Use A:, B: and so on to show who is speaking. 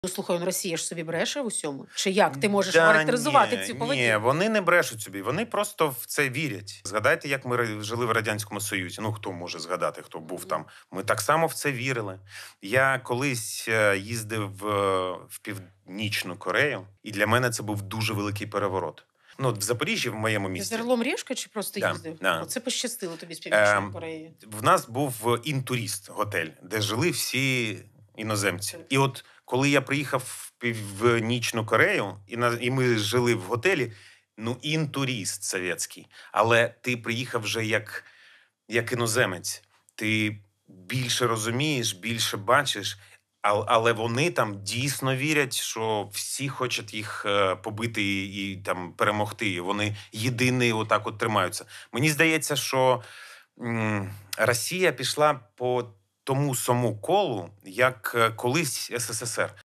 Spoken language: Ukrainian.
A: Ну, слухай, Росія ж собі бреше в усьому. Чи як ти можеш
B: Да
A: характеризувати цю
B: ні,
A: поведінку?
B: вони не брешуть собі, вони просто в це вірять. Згадайте, як ми жили в Радянському Союзі. Ну, хто може згадати, хто був там. Ми так само в це вірили. Я колись їздив в Північну Корею, і для мене це був дуже великий переворот. Ну, от в Запоріжжі, в моєму
A: Ти з
B: місті.
A: Орлом Решка чи просто
B: Да,
A: їздив?
B: да.
A: Оце пощастило тобі з Північної
B: Ем,
A: Кореї.
B: В нас був інтурист готель, де жили всі іноземці. І от коли я приїхав в Північну Корею, і ми жили в готелі, ну, інтурист совєтський. Але ти приїхав вже як іноземець. Ти більше розумієш, більше бачиш. Але вони там дійсно вірять, що всі хочуть їх побити і там перемогти. І вони єдині отак от тримаються. Мені здається, що Росія пішла по тому самому колу, як колись СССР.